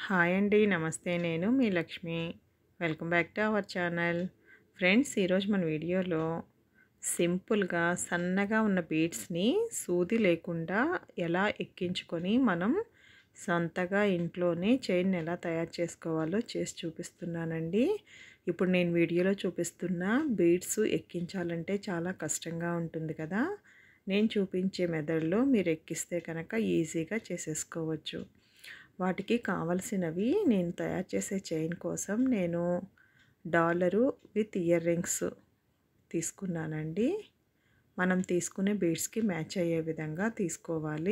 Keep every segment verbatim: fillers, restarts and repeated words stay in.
Hi అండి. నమస్తే. నేను మీ Lakshmi. Welcome back to our channel. Friends, ఈరోజు మన వీడియోలో సింపుల్‌గా సన్నగా ఉన్న బీడ్స్‌ని సూది లేకుండా ఎలా ఎక్కించుకొని మనం సొంతగా ఇంట్లోనే చైన్ ఎలా తయారు చేసుకోవాలో చేసి చూపిస్తున్నానండి. ఇప్పుడు నేను వీడియోలో చూపిస్తున్న బీడ్స్ ఎక్కించాలంటే చాలా కష్టంగా ఉంటుంది కదా! నేను చూపించే మెథడ్‌లో మీరు ఎక్కిస్తే కనుక ఈజీగా చేసేసుకోవచ్చు. వాటికి కావలసినవి నేను తయారు చేసే చైన్ కోసం నేను డాలరు విత్ ఇయర్ రింగ్స్ తీసుకున్నానండి. మనం తీసుకునే బీడ్స్కి మ్యాచ్ అయ్యే విధంగా తీసుకోవాలి.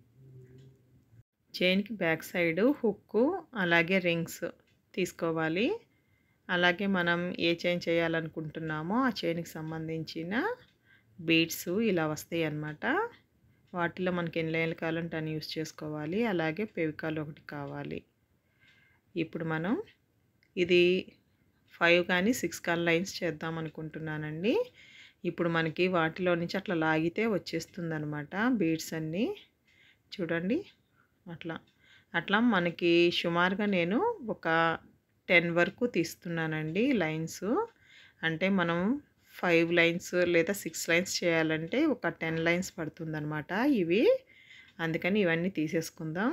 చైన్కి బ్యాక్ సైడు హుక్కు అలాగే రింగ్స్ తీసుకోవాలి. అలాగే మనం ఏ చైన్ చేయాలనుకుంటున్నామో ఆ చైన్కి సంబంధించిన బీడ్స్ ఇలా వస్తాయి అన్నమాట. వాటిలో మనకి ఎన్ని లైన్లు కావాలంటే అన్ని యూస్ చేసుకోవాలి. అలాగే పెవికాల్ ఒకటి కావాలి. ఇప్పుడు మనం ఇది ఫైవ్ కానీ సిక్స్ కానీ లైన్స్ చేద్దాం అనుకుంటున్నానండి. ఇప్పుడు మనకి వాటిలో నుంచి అట్లా లాగితే వచ్చేస్తుందనమాట బీడ్స్ అన్నీ. చూడండి అట్లా అట్లా మనకి సుమారుగా నేను ఒక టెన్ వరకు తీస్తున్నానండి లైన్స్. అంటే మనం ఫైవ్ లైన్స్ లేదా సిక్స్ లైన్స్ చేయాలంటే ఒక టెన్ లైన్స్ పడుతుందన్నమాట ఇవి. అందుకని ఇవన్నీ తీసేసుకుందాం.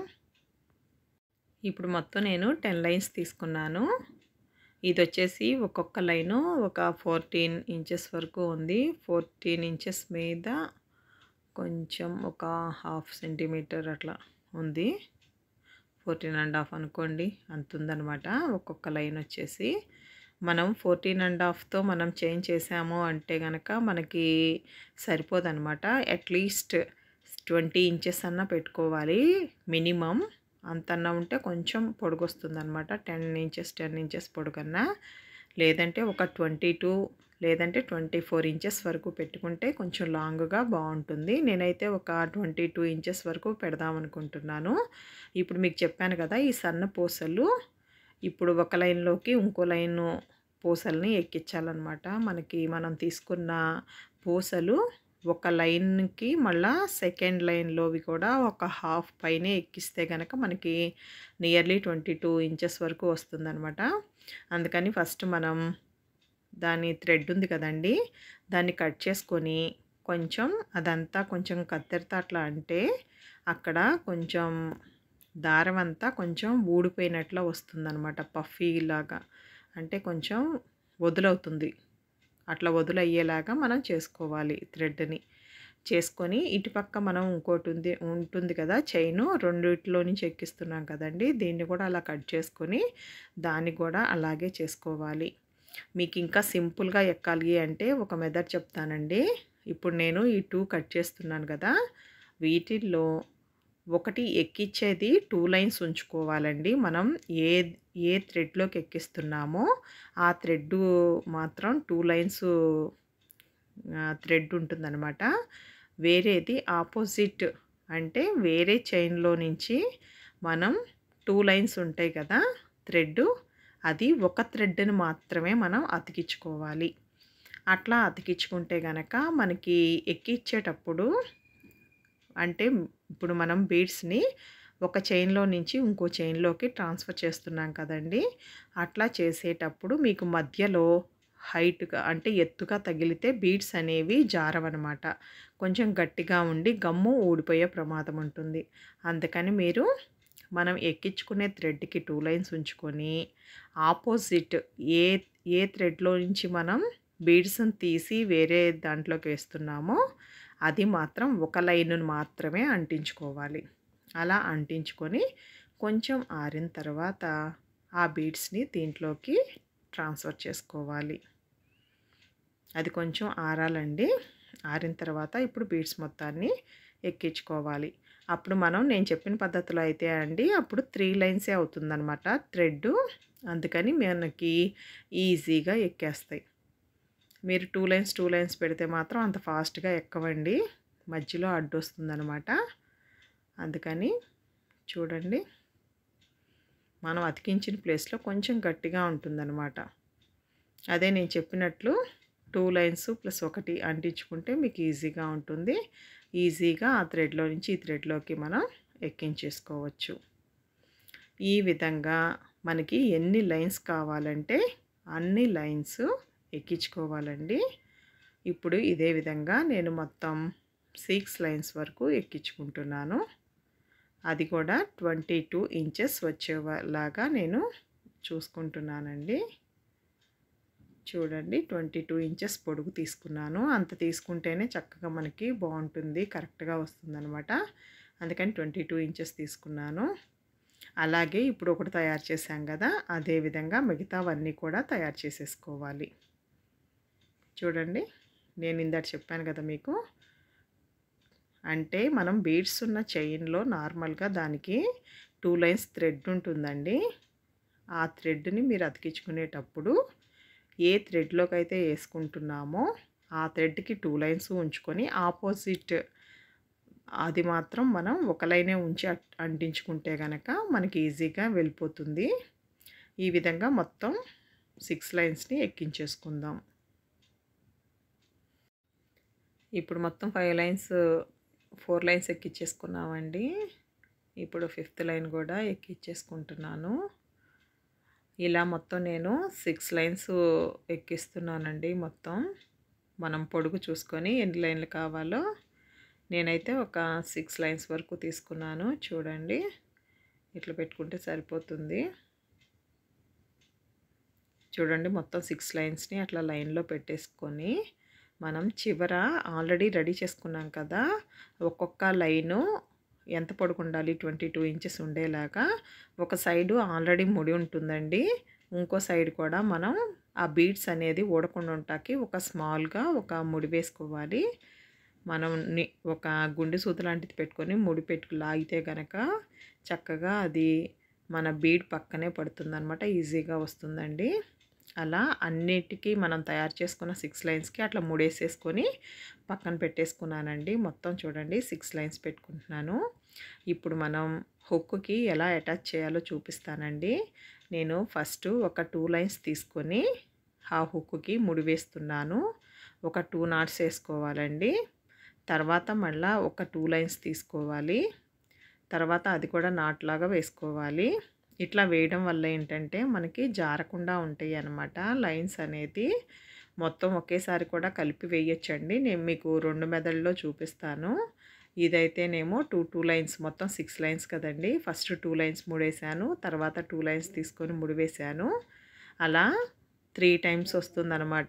ఇప్పుడు మొత్తం నేను టెన్ లైన్స్ తీసుకున్నాను. ఇది వచ్చేసి ఒక్కొక్క లైను ఒక ఫోర్టీన్ ఇంచెస్ వరకు ఉంది. ఫోర్టీన్ ఇంచెస్ మీద కొంచెం ఒక హాఫ్ సెంటీమీటర్ అట్లా ఉంది. ఫోర్టీన్ అండ్ హాఫ్ అనుకోండి, అంత ఉందన్నమాట ఒక్కొక్క లైన్ వచ్చేసి. మనం ఫోర్టీన్ అండ్ హాఫ్తో మనం చైన్ చేసాము అంటే కనుక మనకి సరిపోదన్నమాట. అట్లీస్ట్ ట్వంటీ ఇంచెస్ అన్నా పెట్టుకోవాలి మినిమం. అంతన్నా ఉంటే కొంచెం పొడుగు వస్తుందన్నమాట. టెన్ ఇంచెస్ టెన్ ఇంచెస్ పొడుగన్నా, లేదంటే ఒక ట్వంటీ టూ లేదంటే ట్వంటీ ఫోర్ ఇంచెస్ వరకు పెట్టుకుంటే కొంచెం లాంగ్గా బాగుంటుంది. నేనైతే ఒక ట్వంటీ టూ ఇంచెస్ వరకు పెడదాం అనుకుంటున్నాను. ఇప్పుడు మీకు చెప్పాను కదా, ఈ సన్న పూసలు ఇప్పుడు ఒక లైన్లోకి ఇంకో లైను పూసల్ని ఎక్కించాలన్నమాట. మనకి మనం తీసుకున్న పూసలు ఒక లైన్కి మళ్ళా సెకండ్ లైన్లోవి కూడా ఒక హాఫ్ పైనే ఎక్కిస్తే కనుక మనకి నియర్లీ ట్వంటీ టూ ఇంచెస్ వరకు వస్తుందన్నమాట. అందుకని ఫస్ట్ మనం దాని థ్రెడ్ ఉంది కదండి, దాన్ని కట్ చేసుకొని కొంచెం అదంతా కొంచెం కత్తెరతో అట్లా అంటే అక్కడ కొంచెం దారం అంతా కొంచెం ఊడిపోయినట్లా వస్తుందన్నమాట. పఫీ లాగా అంటే కొంచెం వదులవుతుంది. అట్లా వదులయ్యేలాగా మనం చేసుకోవాలి థ్రెడ్ని. చేసుకొని ఇటుపక్క మనం ఇంకోటి ఉంది ఉంటుంది కదా చైను, రెండిట్లో నుంచి ఎక్కిస్తున్నాం కదండి, దీన్ని కూడా అలా కట్ చేసుకొని దాన్ని కూడా అలాగే చేసుకోవాలి. మీకు ఇంకా సింపుల్గా ఎక్కాలి అంటే ఒక మెథడ్ చెప్తానండి. ఇప్పుడు నేను ఈ టూ కట్ చేస్తున్నాను కదా, వీటిల్లో ఒకటి ఎక్కించేది టూ లైన్స్ ఉంచుకోవాలండి. మనం ఏ ఏ థ్రెడ్లోకి ఎక్కిస్తున్నామో ఆ థ్రెడ్ మాత్రం టూ లైన్స్ థ్రెడ్ ఉంటుందన్నమాట. వేరేది ఆపోజిట్ అంటే వేరే చైన్లో నుంచి మనం టూ లైన్స్ ఉంటాయి కదా థ్రెడ్, అది ఒక థ్రెడ్ని మాత్రమే మనం అతికించుకోవాలి. అట్లా అతికించుకుంటే కనుక మనకి ఎక్కించేటప్పుడు అంటే ఇప్పుడు మనం బీడ్స్ని ఒక చైన్లో నుంచి ఇంకో చైన్లోకి ట్రాన్స్ఫర్ చేస్తున్నాం కదండి, అట్లా చేసేటప్పుడు మీకు మధ్యలో హైట్గా అంటే ఎత్తుగా తగిలితే బీడ్స్ అనేవి జారవన్నమాట. కొంచెం గట్టిగా ఉండి గమ్ము ఊడిపోయే ప్రమాదం ఉంటుంది. అందుకని మీరు మనం ఎక్కించుకునే థ్రెడ్కి టూ లైన్స్ ఉంచుకొని ఆపోజిట్ ఏ ఏ థ్రెడ్లో నుంచి మనం బీడ్స్ని తీసి వేరే దాంట్లోకి వేస్తున్నామో అది మాత్రం ఒక లైన్ను మాత్రమే అంటించుకోవాలి. అలా అంటించుకొని కొంచెం ఆరిన తర్వాత ఆ బీడ్స్ని దీంట్లోకి ట్రాన్స్ఫర్ చేసుకోవాలి. అది కొంచెం ఆరాలండి. ఆరిన తర్వాత ఇప్పుడు బీడ్స్ మొత్తాన్ని ఎక్కించుకోవాలి. అప్పుడు మనం నేను చెప్పిన పద్ధతిలో అయితే అండి అప్పుడు త్రీ లైన్సే అవుతుందన్నమాట థ్రెడ్. అందుకని మనకి ఈజీగా ఎక్కేస్తాయి. మీరు టూ లైన్స్ టూ లైన్స్ పెడితే మాత్రం అంత ఫాస్ట్గా ఎక్కవండి, మధ్యలో అడ్డు వస్తుందన్నమాట. అందుకని చూడండి, మనం అతికించిన ప్లేస్లో కొంచెం గట్టిగా ఉంటుందన్నమాట. అదే నేను చెప్పినట్లు టూ లైన్స్ ప్లస్ ఒకటి అంటించుకుంటే మీకు ఈజీగా ఉంటుంది. ఈజీగా ఆ థ్రెడ్లో నుంచి ఈ థ్రెడ్లోకి మనం ఎక్కించేసుకోవచ్చు. ఈ విధంగా మనకి ఎన్ని లైన్స్ కావాలంటే అన్ని లైన్స్ ఎక్కించుకోవాలండి. ఇప్పుడు ఇదే విధంగా నేను మొత్తం సిక్స్ లైన్స్ వరకు ఎక్కించుకుంటున్నాను. అది కూడా ట్వంటీ టూ ఇంచెస్ వచ్చేలాగా నేను చూసుకుంటున్నానండి. చూడండి, ట్వంటీ టూ ఇంచెస్ పొడుగు తీసుకున్నాను. అంత తీసుకుంటేనే చక్కగా మనకి బాగుంటుంది, కరెక్ట్గా వస్తుందన్నమాట. అందుకని ట్వంటీ టూ ఇంచెస్ తీసుకున్నాను. అలాగే ఇప్పుడు ఒకటి తయారు చేశాం కదా, అదే విధంగా మిగతావన్నీ కూడా తయారు చేసేసుకోవాలి. చూడండి, నేను ఇందాక చెప్పాను కదా మీకు, అంటే మనం బీడ్స్ ఉన్న చైన్లో నార్మల్గా దానికి టూ లైన్స్ థ్రెడ్ ఉంటుందండి. ఆ థ్రెడ్ని మీరు అతికించుకునేటప్పుడు ఏ థ్రెడ్లోకి అయితే వేసుకుంటున్నామో ఆ థ్రెడ్కి టూ లైన్స్ ఉంచుకొని ఆపోజిట్ అది మాత్రం మనం ఒక లైనే ఉంచి అంటించుకుంటే కనుక మనకి ఈజీగా వెళ్ళిపోతుంది. ఈ విధంగా మొత్తం సిక్స్ లైన్స్ని ఎక్కించేసుకుందాం. ఇప్పుడు మొత్తం ఫైవ్ లైన్స్ ఫోర్ లైన్స్ ఎక్కించేసుకున్నామండి. ఇప్పుడు ఫిఫ్త్ లైన్ కూడా ఎక్కించేసుకుంటున్నాను. ఇలా మొత్తం నేను సిక్స్ లైన్స్ ఎక్కిస్తున్నానండి. మొత్తం మనం పొడుగు చూసుకొని ఎన్ని లైన్లు కావాలో నేనైతే ఒక సిక్స్ లైన్స్ వరకు తీసుకున్నాను. చూడండి, ఇట్లా పెట్టుకుంటే సరిపోతుంది. చూడండి, మొత్తం సిక్స్ లైన్స్ని అట్లా లైన్లో పెట్టేసుకొని మనం చివర ఆల్రెడీ రెడీ చేసుకున్నాం కదా, ఒక్కొక్క లైను ఎంత పొడుగు ఉండాలి, ట్వంటీ టూ ఇంచెస్ ఉండేలాగా ఒక సైడు ఆల్రెడీ ముడి ఉంటుందండి. ఇంకో సైడ్ కూడా మనం ఆ బీడ్స్ అనేది ఊడకుండా ఉంటాకి ఒక స్మాల్గా ఒక ముడి వేసుకోవాలి. మనం ఒక గుండె సూది లాంటిది పెట్టుకొని ముడి పెట్టుకు లాగితే కనుక చక్కగా అది మన బీడ్ పక్కనే పడుతుందన్నమాట, ఈజీగా వస్తుందండి. అలా అన్నిటికీ మనం తయారు చేసుకున్న సిక్స్ లైన్స్కి అట్లా ముడేసేసుకొని పక్కన పెట్టేసుకున్నానండి. మొత్తం చూడండి, సిక్స్ లైన్స్ పెట్టుకుంటున్నాను. ఇప్పుడు మనం హుక్కి ఎలా అటాచ్ చేయాలో చూపిస్తానండి. నేను ఫస్ట్ ఒక టూ లైన్స్ తీసుకొని ఆ హుక్కి ముడి వేస్తున్నాను. ఒక టూ నాట్స్ వేసుకోవాలండి. తర్వాత మళ్ళీ ఒక టూ లైన్స్ తీసుకోవాలి. తర్వాత అది కూడా నాట్లాగా వేసుకోవాలి. ఇట్లా వేయడం వల్ల ఏంటంటే మనకి జారకుండా ఉంటాయి అన్నమాట లైన్స్ అనేది. మొత్తం ఒకేసారి కూడా కలిపి వేయచ్చండి. నేను మీకు రెండు మెథడ్లో చూపిస్తాను. ఇదైతేనేమో టూ టూ లైన్స్ మొత్తం సిక్స్ లైన్స్ కదండి. ఫస్ట్ టూ లైన్స్ ముడేసాను, తర్వాత టూ లైన్స్ తీసుకొని ముడివేశాను. అలా త్రీ టైమ్స్ వస్తుందన్నమాట.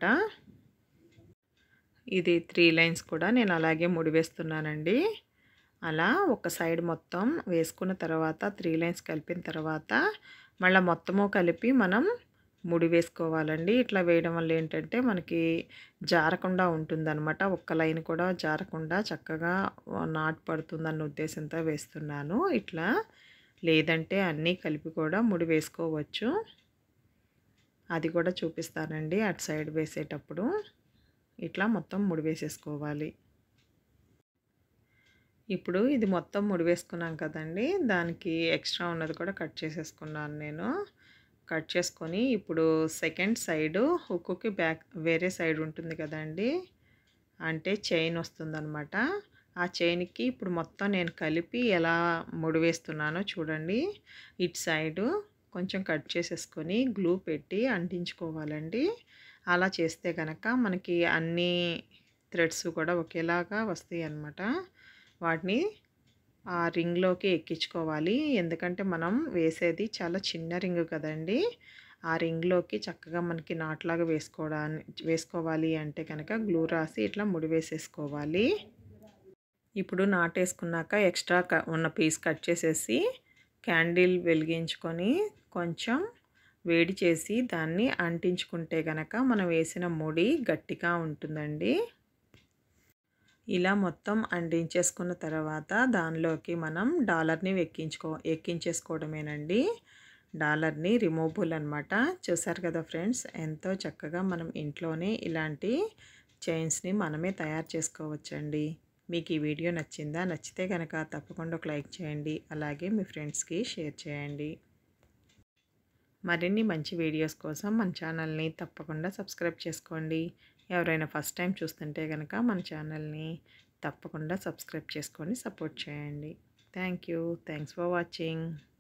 ఇది త్రీ లైన్స్ కూడా నేను అలాగే ముడివేస్తున్నానండి. అలా ఒక సైడ్ మొత్తం వేసుకున్న తర్వాత త్రీ లైన్స్ కలిపిన తర్వాత మళ్ళీ మొత్తము కలిపి మనం ముడి వేసుకోవాలండి. ఇట్లా వేయడం వల్ల ఏంటంటే మనకి జారకుండా ఉంటుందన్నమాట. ఒక్క లైన్ కూడా జారకుండా చక్కగా నాటు పడుతుందన్న ఉద్దేశంతో వేస్తున్నాను. ఇట్లా లేదంటే అన్నీ కలిపి కూడా ముడి వేసుకోవచ్చు. అది కూడా చూపిస్తానండి అటు సైడ్ వేసేటప్పుడు. ఇట్లా మొత్తం ముడి వేసేసుకోవాలి. ఇప్పుడు ఇది మొత్తం ముడి వేసుకున్నాం కదండి, దానికి ఎక్స్ట్రా ఉన్నది కూడా కట్ చేసేసుకున్నాను నేను. కట్ చేసుకొని ఇప్పుడు సెకండ్ సైడు హుక్కి బ్యాక్ వేరే సైడ్ ఉంటుంది కదండి, అంటే చైన్ వస్తుందన్నమాట. ఆ చైన్కి ఇప్పుడు మొత్తం నేను కలిపి ఎలా ముడి వేస్తున్నానో చూడండి. ఇటు సైడు కొంచెం కట్ చేసేసుకొని గ్లూ పెట్టి అంటించుకోవాలండి. అలా చేస్తే కనుక మనకి అన్ని థ్రెడ్స్ కూడా ఒకేలాగా వస్తాయి అన్నమాట. వాటిని ఆ రింగ్లోకి ఎక్కించుకోవాలి. ఎందుకంటే మనం వేసేది చాలా చిన్న రింగ్ కదండి. ఆ రింగ్లోకి చక్కగా మనకి నాట్లాగా వేసుకోవడానికి వేసుకోవాలి అంటే కనుక గ్లూ రాసి ఇట్లా ముడి వేసేసుకోవాలి. ఇప్పుడు నాటేసుకున్నాక ఎక్స్ట్రా ఉన్న పీస్ కట్ చేసేసి క్యాండిల్ వెలిగించుకొని కొంచెం వేడి చేసి దాన్ని అంటించుకుంటే కనుక మనం వేసిన ముడి గట్టిగా ఉంటుందండి. ఇలా మొత్తం అంటించేసుకున్న తర్వాత దానిలోకి మనం డాలర్ని ఎక్కించుకో ఎక్కించేసుకోవడమేనండి. డాలర్ని రిమూవబుల్ అనమాట. చూసారు కదా ఫ్రెండ్స్, ఎంతో చక్కగా మనం ఇంట్లోనే ఇలాంటి చైన్స్ని మనమే తయారు చేసుకోవచ్చండి. మీకు ఈ వీడియో నచ్చిందా? నచ్చితే కనుక తప్పకుండా ఒక లైక్ చేయండి. అలాగే మీ ఫ్రెండ్స్కి షేర్ చేయండి. మరిన్ని మంచి వీడియోస్ కోసం మన ఛానల్ని తప్పకుండా సబ్స్క్రైబ్ చేసుకోండి. ఎవరైనా ఫస్ట్ టైం చూస్తుంటే కనుక మన ఛానల్ని తప్పకుండా సబ్స్క్రైబ్ చేసుకొని సపోర్ట్ చేయండి. Thank you. Thanks for watching.